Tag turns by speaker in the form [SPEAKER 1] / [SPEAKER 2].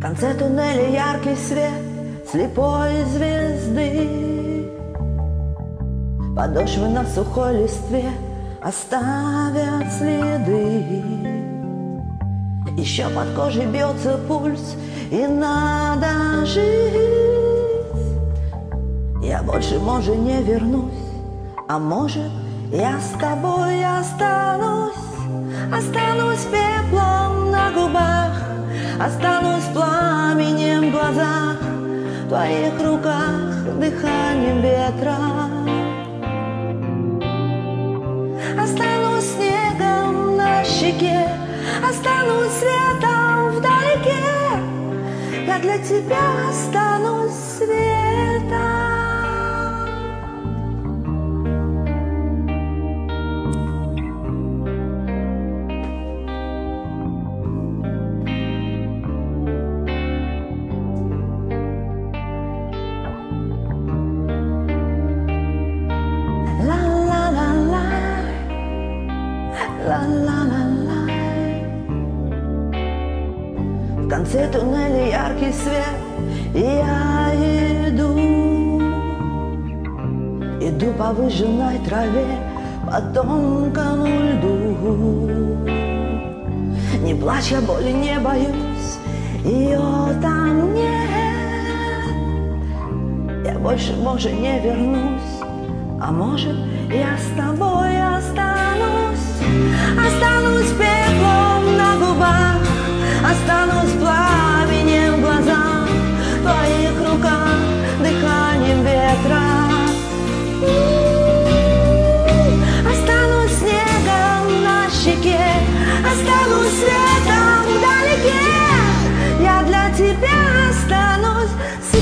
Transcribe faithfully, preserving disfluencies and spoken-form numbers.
[SPEAKER 1] конце туннеля яркий свет слепой звезды. Подошвы на сухой листве оставят следы. Еще под кожей бьется пульс, и надо жить. Я больше, может, не вернусь, а может, я с тобой останусь. Останусь пеплом на губах, останусь пламенем в глазах, в твоих руках дыханием ветра. Останусь снегом на щеке, останусь светом вдалеке. Я для тебя останусь светом. Ла-ла-ла-ла. В конце туннеля яркий свет, и я иду. Иду по выжженной траве, по тонкому льду. Не плачь, я боли не боюсь, ее там нет. Я больше, может, не вернусь, а может, я с тобой останусь. Останусь пеплом на губах, останусь пламенем в глазах, в твоих руках дыханием ветра. Останусь снегом на щеке, останусь светом вдалеке. Я для тебя останусь